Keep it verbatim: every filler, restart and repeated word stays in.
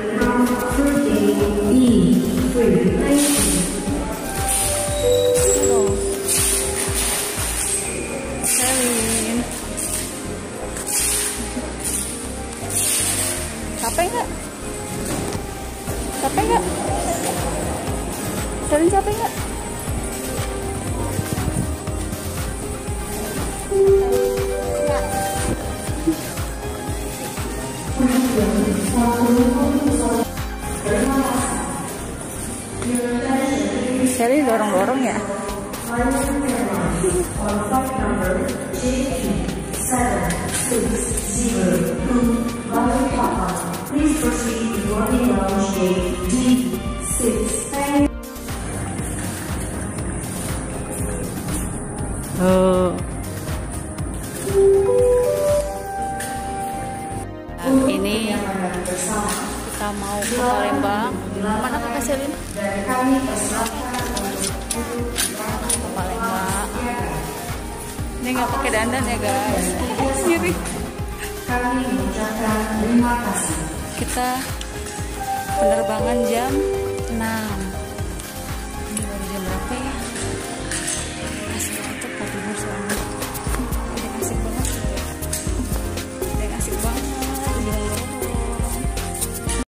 Capek nggak? Capek nggak? Selin capek nggak? Selin dorong-dorong ya? Please proceed to boarding lounge gate D six. Oh. Nah, ini kita mau ke Palembang. Mana Kak Selin? Ke Palembang. Ini nggak pakai dandan ya guys. Sendiri. Kami mengucapkan terima kasih. Kita penerbangan jam enam.